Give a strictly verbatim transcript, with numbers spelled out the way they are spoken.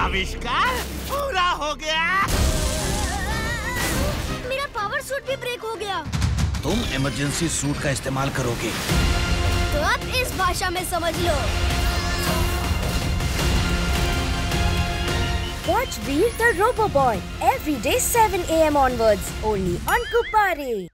आविष्कार पूरा हो गया। मेरा पावर सूट भी ब्रेक हो गया। तुम इमरजेंसी सूट का इस्तेमाल करोगे तो अब इस भाषा में समझ लो। Watch Veer the Robo Boy every day seven A M onwards only on Kupare.